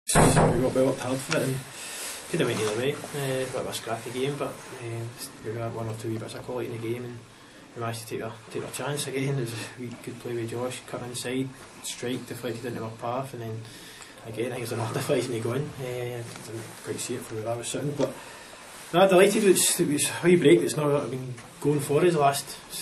We got worked hard for it and could have went either way. A bit of a scrappy game, but we got one or two wee bits of quality in the game, and we managed to take our chance again. We could play with Josh, cut inside, strike, deflected into our path, and then again I think it's another fighting to go in. I didn't quite see it from where I was sitting, but no, delighted. It was a wee break that's not been going for us the last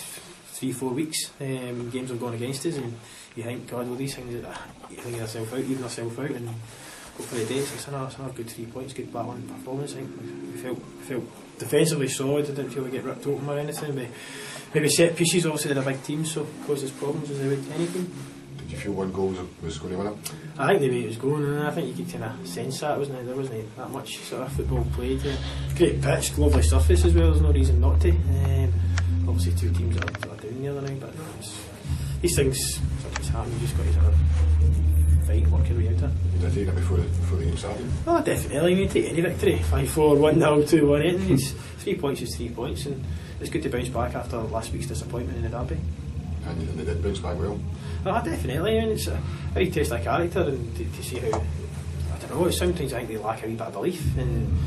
3-4 weeks. Games have gone against us, and you think, God, all these things, you think yourself out, even yourself out, and go for the day. It's another good 3 points, good battling performance. I think we felt defensively solid. I didn't feel we get ripped open or anything. Maybe set pieces, obviously they're a big team, so cause us problems as they would anything. Did you feel one goal was going to win it? I think the way it was going, and I think you could kind of sense that, wasn't it? There wasn't that much sort of football played. Great pitch, lovely surface as well, there's no reason not to. Obviously two teams that are down the other now, but these things sometimes happen, you just got to sort of fight, work your way out of it. You did take it before the game started? Oh, definitely. You take any victory, 5-4, 1-0, 2-1, anything. 3 points is 3 points, and it's good to bounce back after last week's disappointment in the derby. And they did bounce back well? Oh, definitely. I mean, it's a very test of character, and to see how, I don't know, sometimes I think they lack a wee bit of belief in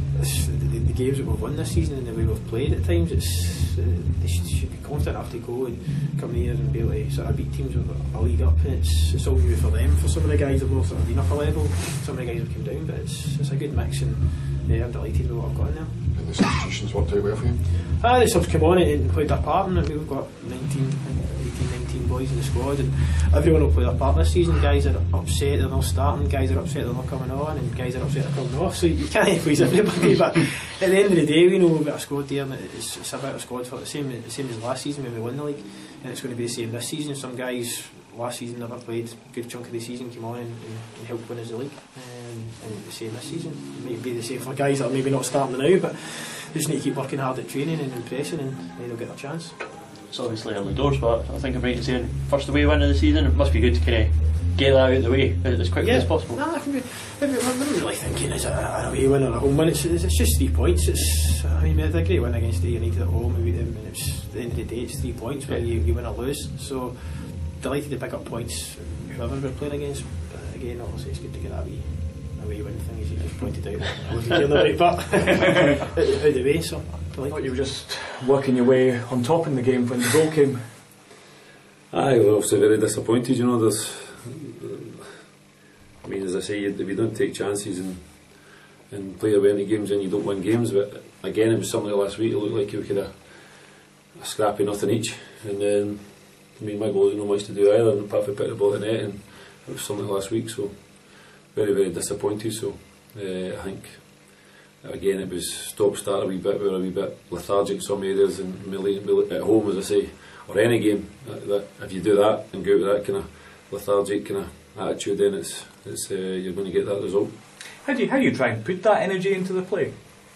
the games that we've won this season and the way we've played at times. They should be confident enough to go and come here and be able to sort of beat teams with a league up, and it's all new for them. For some of the guys that have sort of been up a level, some of the guys have come down, but it's a good mix, and I'm delighted with what I've got in there. And the substitutions worked out well for you? The subs come on and played their part, and we've got 19 boys in the squad, and everyone will play their part this season. Guys are upset they're not starting, guys are upset they're not coming on, and guys are upset they're coming off, so you can't please everybody. But at the end of the day, we know we've got a squad there, and it's about a squad for the same as last season when we won the league, and it's going to be the same this season. Some guys last season never played a good chunk of the season, came on and helped win us the league, and the same this season. It might be the same for guys that are maybe not starting now, but they just need to keep working hard at training and impressing, and they'll get their chance. It's obviously early doors, but I think I'm right in saying first away win of the season, it must be good to kind of get that out of the way as quickly as possible. No, I'm really thinking is it an away win or a home win. It's just 3 points. I mean, we had a great win against United at home, we beat them, and at the end of the day it's 3 points, whether you win or lose. So delighted to pick up points whoever we're playing against, but again, obviously it's good to get that away win thing, as you just pointed out. I wasn't doing the right part out of the way, so I thought you were just working your way on top in the game when the goal came. Aye, we're obviously very disappointed, you know. I mean, as I say, if you don't take chances and play away into games, then you don't win games. But again, it was something like last week, it looked like we could have a scrappy nothing each, and then I mean, my goal had no much to do either apart from putting the ball in the net, and it was something like last week, so very, very disappointed. So I think again it was stop-start a wee bit, we were a wee bit lethargic in some areas, and at home, as I say, or any game, that if you do that and go out with that kind of lethargic kind of attitude, then it's you're going to get that result. How do you try and put that energy into the play?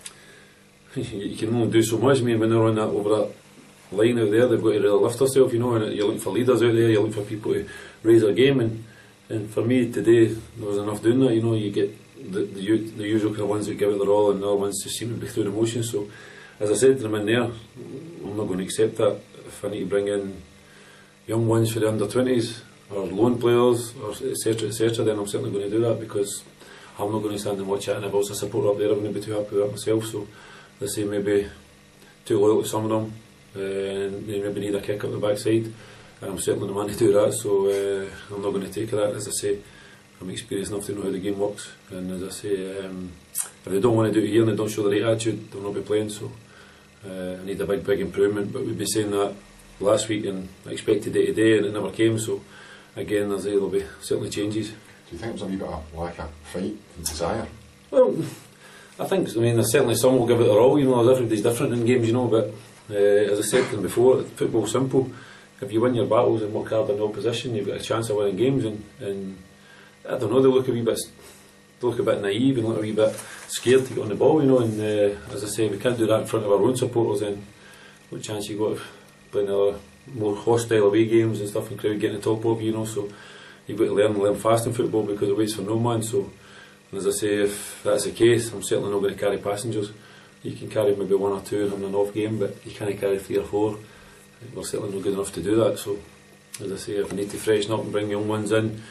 You can only do so much. I mean, when they're on that over that line out there, they've got to really lift themselves, you know, and you're looking for leaders out there, you're looking for people to raise their game, and for me today there was enough doing that, you know. You get the usual kind of ones that give it their all, and the other ones just seem to be through the motions. So as I said to them in there, I'm not going to accept that. If I need to bring in young ones for the under-20s or loan players or etc, then I'm certainly going to do that, because I'm not going to stand and watch it, and if I was a supporter up there I wouldn't be too happy with that myself. So they say maybe too loyal to some of them, and they maybe need a kick up the backside, and I'm certainly the man to do that. So I'm not going to take that. As I say, I'm experienced enough to know how the game works, and as I say, if they don't want to do it here and they don't show the right attitude, they'll not be playing. So I need a big improvement, but we've been saying that last week and I expected it today and it never came. So again, there'll be certainly changes. Do you think there's a wee bit of lack of fight and desire? Well, I think, I mean, there's certainly some will give it their all, you know. Everybody's different in games, you know, but as I said to them before, football's simple. If you win your battles and work hard in the opposition, you've got a chance of winning games, and I don't know, they look a bit naive and look a wee bit scared to get on the ball, you know, and as I say, we can't do that in front of our own supporters, then what chance you got of playing other more hostile away games and stuff, and crowd getting the top of you, you know. So you've got to learn fast in football, because it waits for no man. So, and as I say, if that's the case, I'm certainly not going to carry passengers. You can carry maybe 1 or 2 and have an off game, but you can't carry 3 or 4. We're certainly not good enough to do that. So as I say, if we need to freshen up and bring young ones in,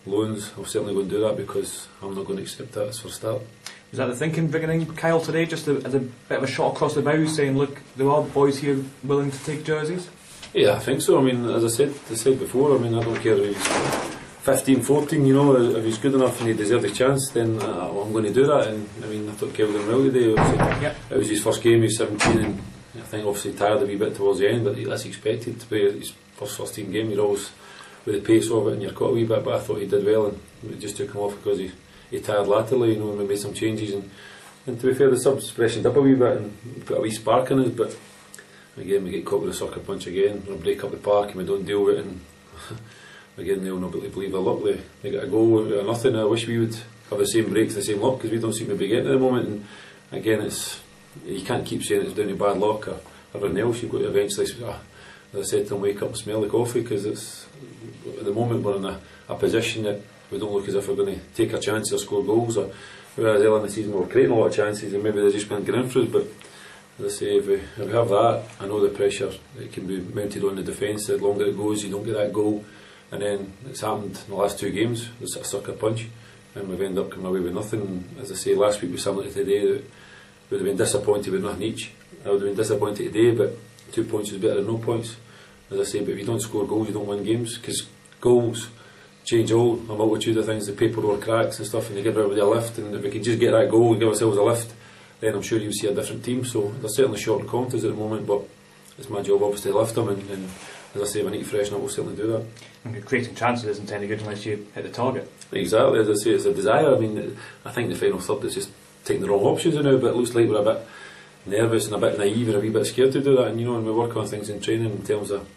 loans, I'll certainly go and do that because I'm not going to accept that as for a start. Was that the thinking, bringing in Kyle today, just as a bit of a shot across the bow, saying, look, there are boys here willing to take jerseys? Yeah, I think so. I mean, as I said before, I mean, I don't care if he's 15, 14, you know, if he's good enough and he deserves a chance, then I'm going to do that. And I mean, I thought Kelvin well today, it was his first game, he was 17, and I think obviously tired a wee bit towards the end, but that's expected to be his first team game. You're always with the pace of it and you're caught a wee bit, but I thought he did well, and we just took him off because he tired latterly, you know, and we made some changes, and to be fair, the subs freshened up a wee bit and put a wee spark in us, but again we get caught with a sucker punch again, we'll break up the park and we don't deal with it, and again they'll not believe their luck, they get a goal out of nothing. I wish we would have the same breaks, the same luck, because we don't seem to be getting it at the moment, and again you can't keep saying it's down to bad luck or everything else. You've got to eventually, as I said to them, wake up and smell the coffee, because it's at the moment we're in a position that we don't look as if we're going to take our chances or score goals, or whereas early in the season we were creating a lot of chances and maybe they just weren't getting in for us. But as I say, if we have that, I know the pressure it can be mounted on the defence. The longer it goes, you don't get that goal, and then it's happened in the last 2 games. It's a sucker punch and we've ended up coming away with nothing. And as I say, last week was similar to today, that we'd have been disappointed with nothing each. I would have been disappointed today, but 2 points is better than no points, as I say. But if you don't score goals, you don't win games, because goals change a multitude of things, the paperwork cracks and stuff, and they give everybody a lift. And if we could just get that goal and give ourselves a lift, then I'm sure you'll see a different team. So they're certainly short on confidence at the moment, but it's my job obviously to lift them, and as I say, if I need to freshen up, we'll certainly do that. And creating chances isn't any good unless you hit the target. Exactly, as I say, it's a desire. I mean, I think the final third is just taking the wrong options now, but it looks like we're a bit nervous and a bit naive and a wee bit scared to do that. And you know, and we work on things in training in terms of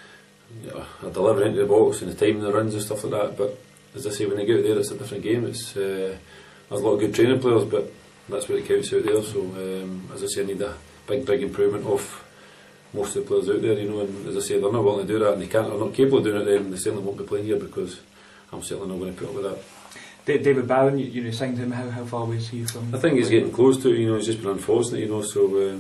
delivering into the box and the timing the runs and stuff like that. But as I say, when they get out there, it's a different game. It's there's a lot of good training players, but that's where it counts out there. So as I say, I need a big improvement of most of the players out there, you know. And as I say, they're not willing to do that, and they can't, they're not capable of doing it. Then they certainly won't be playing here, because I'm certainly not going to put up with that. David Bowen, you signed him. How far away is he from? I think he's getting close to it, you know. He's just been unfortunate, you know. So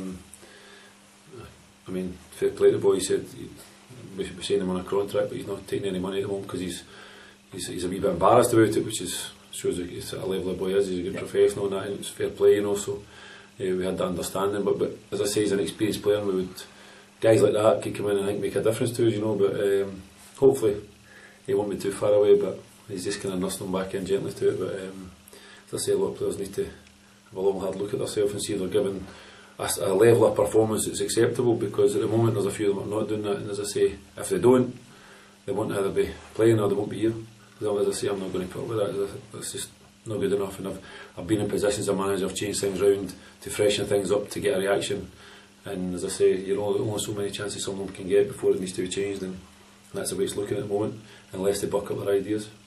I mean, fair play to the boy. He said we should be signing him on a contract, but he's not taking any money at the moment because he's a wee bit embarrassed about it, which shows he's at a level the boy is. He's a good professional and that, and it's fair play, you know. So we had that understanding, but as I say, he's an experienced player, and we would, guys like that could come in and I think make a difference to us, you know. But hopefully he won't be too far away, but he's just kind of nursing them back in gently to it. But as I say, a lot of players need to have a long hard look at themselves and see if they're giving a level of performance that's acceptable, because at the moment there's a few of them that are not doing that, and as I say, if they don't, they won't either be playing or they won't be here. As I say, I'm not going to put up with that. That's just not good enough, and I've been in positions as a manager, I've changed things around to freshen things up, to get a reaction, and as I say, you're only so many chances someone can get before it needs to be changed, and that's the way it's looking at the moment, unless they buck up their ideas.